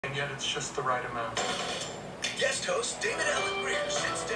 and yet it's just the right amount. Guest host David Allen Greer sits